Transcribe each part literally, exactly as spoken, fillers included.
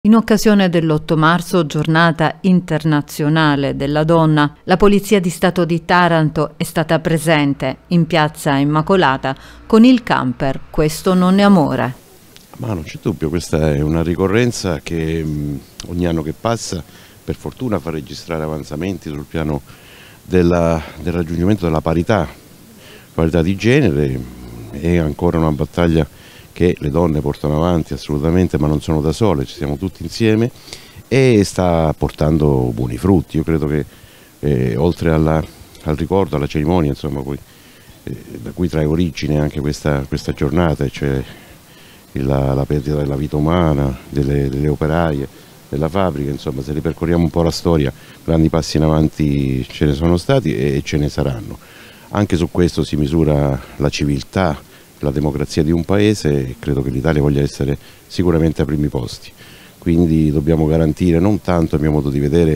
In occasione dell'otto marzo, giornata internazionale della donna, la Polizia di Stato di Taranto è stata presente in piazza Immacolata con il camper Questo non è amore. Ma non c'è dubbio, questa è una ricorrenza che mh, ogni anno che passa per fortuna fa registrare avanzamenti sul piano della, del raggiungimento della parità, parità di genere. È ancora una battaglia che le donne portano avanti assolutamente, ma non sono da sole, ci siamo tutti insieme e sta portando buoni frutti. Io credo che eh, oltre alla, al ricordo, alla cerimonia, insomma, poi, eh, da cui trae origine anche questa, questa giornata, cioè la, la perdita della vita umana, delle, delle operaie, della fabbrica, insomma, se ripercorriamo un po' la storia, grandi passi in avanti ce ne sono stati e ce ne saranno. Anche su questo si misura la civiltà, la democrazia di un paese e credo che l'Italia voglia essere sicuramente ai primi posti. Quindi dobbiamo garantire non tanto, a mio modo di vedere,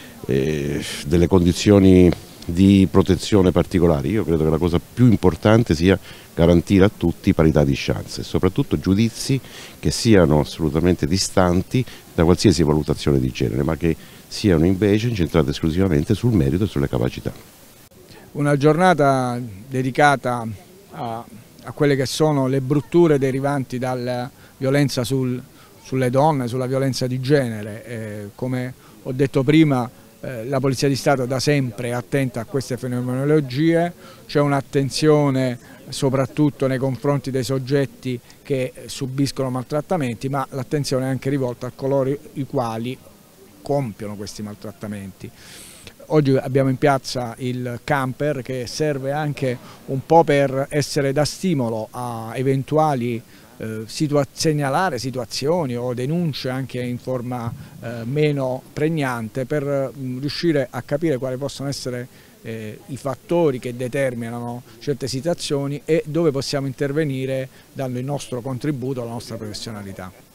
eh, delle condizioni di protezione particolari. Io credo che la cosa più importante sia garantire a tutti parità di chance e soprattutto giudizi che siano assolutamente distanti da qualsiasi valutazione di genere, ma che siano invece incentrate esclusivamente sul merito e sulle capacità. Una giornata dedicata a a quelle che sono le brutture derivanti dalla violenza sul, sulle donne, sulla violenza di genere. Eh, come ho detto prima, eh, la Polizia di Stato da sempre è attenta a queste fenomenologie, c'è un'attenzione soprattutto nei confronti dei soggetti che subiscono maltrattamenti, ma l'attenzione è anche rivolta a coloro i quali compiono questi maltrattamenti. Oggi abbiamo in piazza il camper che serve anche un po' per essere da stimolo a eventuali eh, situa- segnalare situazioni o denunce anche in forma eh, meno pregnante per mh, riuscire a capire quali possono essere eh, i fattori che determinano certe situazioni e dove possiamo intervenire dando il nostro contributo, la nostra professionalità.